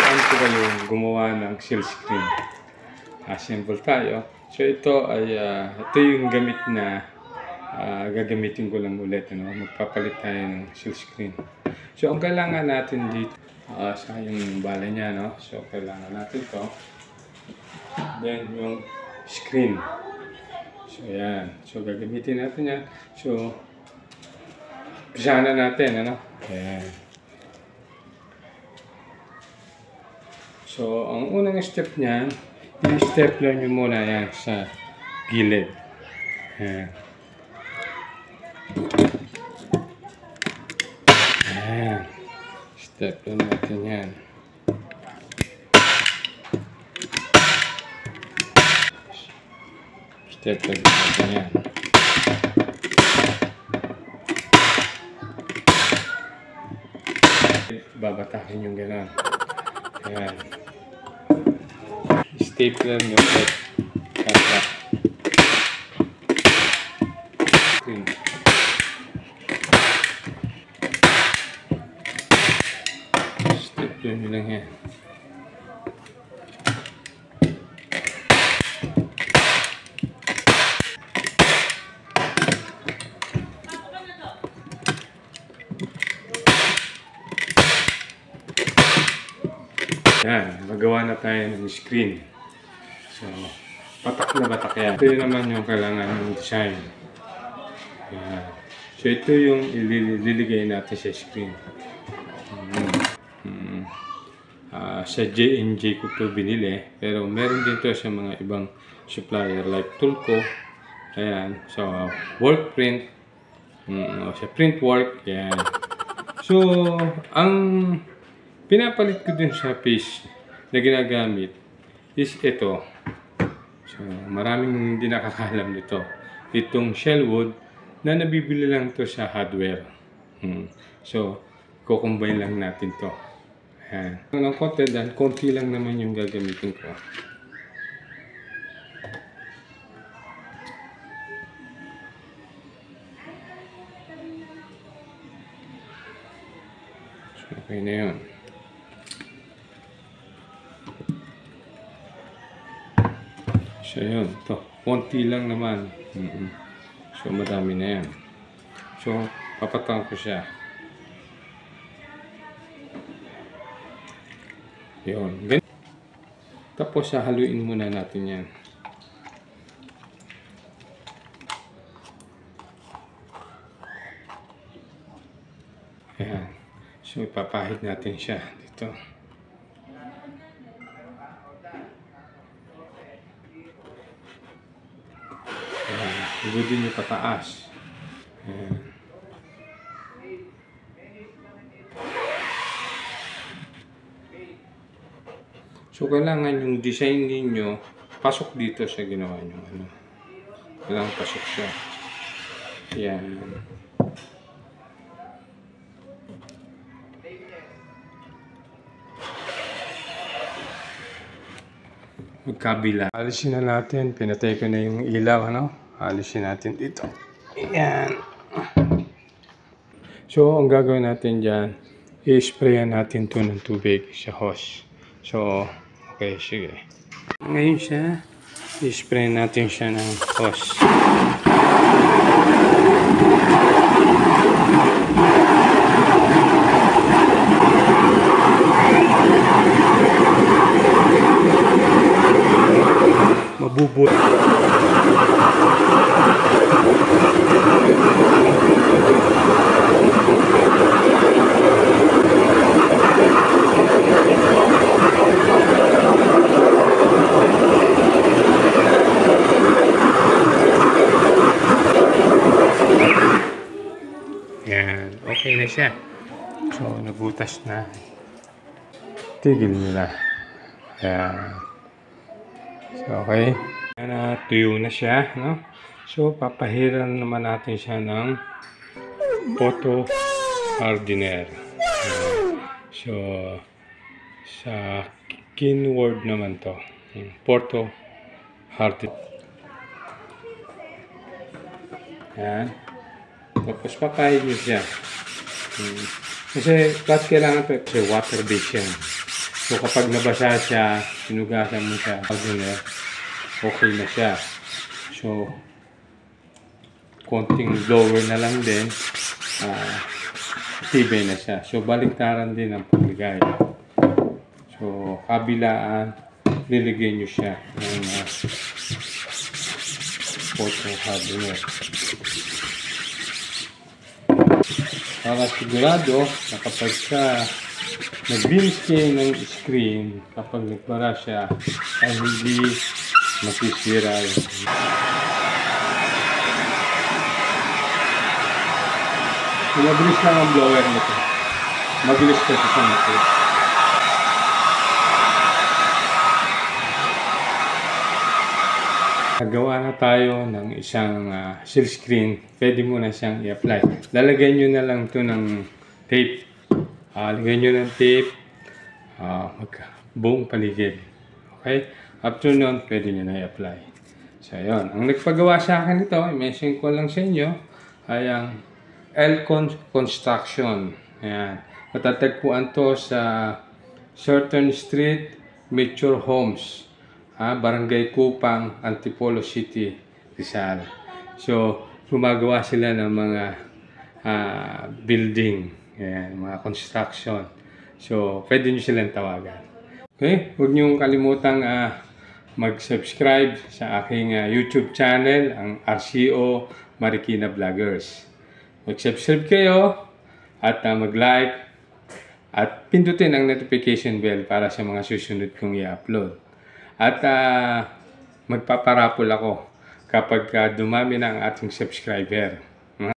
turuan ko kayong gumawa ng seal screen. Assemble tayo. So ito yung gamit na gagamitin ko lang ulit. Magpapalit tayo ng seal screen. So ang kailangan natin dito, sa yung bala niya, no? So kailangan natin to. Then yung screen. So yan. So gagamitin natin yan. So umpisa na natin, ano? Ayan. So, ang unang step niyan, i-stepler nyo muna yan sa gilid. Ayan. Ayan. Stepler natin yan. Stepler natin yan. Babatakin yung gano'n. Ayan. Stapler nyo ulit. Kasa. Stapler nyo lang yan. Yan, magawa na tayo ng screen. So, patak na batak yan. Ito yun naman yung kailangan ng design. Yan. So, ito yung ililigay natin sa screen. Sa J&J ko ito binili. Pero meron din ito sa mga ibang supplier like Tulco. Ayan. So, work print. Sa print work. Yan. So, ang pinapalit ko din sa piece na ginagamit is ito. So, maraming hindi nakakalam nito. Itong shellwood na nabibili lang to sa hardware. So, kukumbine lang natin to. Ayan. Ng konti dahil konti lang naman yung gagamitin ko. So, okay na yun. So yun, ito. Konti lang naman. So madami na yan. So, papatang ko siya. Yun. Tapos, haluin muna natin yan. Ayan. So, ipapahid natin siya dito. Ibudin nyo pataas. Ayan. So, kailangan yung design ninyo pasok dito sa ginawa nyo. Kailangan pasok siya. Ayan. Magkabila. Alisin na natin. Pinatay ko na yung ilaw, ano? Alisin natin dito. Ayan. So, ang gagawin natin dyan, i-sprayan natin to ng tubig sa hose. So, okay, sige. Ngayon siya, i-spray natin siya ng hose. Mabubuo. Yan, okay na siya. So, nabutas na. Tigil nila. Ayan. So, okay. Ayan, tuyo na siya, no? So, papahiran naman natin siya ng photo hardener. So, sa keyword naman to. Photo hardener. Ayan. Tapos papahid nyo siya. Kasi bakit kailangan ito? Kasi water based yan. So kapag nabasa siya, sinugasan mo siya, okay na siya. So konting blower na lang din, tibay na siya. So baliktaran din ang pagligay. So kabilaan, liligyan nyo siya ng photo cabinet. Para sigurado na kapag nag-beams kayo ng screen, kapag nagbara siya, ay hindi masisira yun. Mabilis lang ang blower nito. Mabilis kasi siya nito. Nagawa na tayo ng isang seal screen. Pwede mo na siyang i-apply. Lalagyan nyo na lang ito ng tape. Lagyan nyo ng tape. Buong paligid. Okay? After nun, pwede nyo na i-apply. So, yun. Ang nagpagawa sa akin ito, i-mention ko lang sa inyo, ay ang Elcon Construction. Ayan. Matatagpuan to sa Certain Street, Mature Homes. Barangay Kupang, Antipolo City, Rizal. So, gumagawa sila ng mga building, ayan, mga construction. So, pwede nyo silang tawagan. Okay? Huwag nyo kalimutang mag-subscribe sa aking YouTube channel, ang RCO Marikina Vloggers. Mag-subscribe kayo at mag-like at pindutin ang notification bell para sa mga susunod kong i-upload. At magpaparapol ako kapag dumami na ang ating subscriber.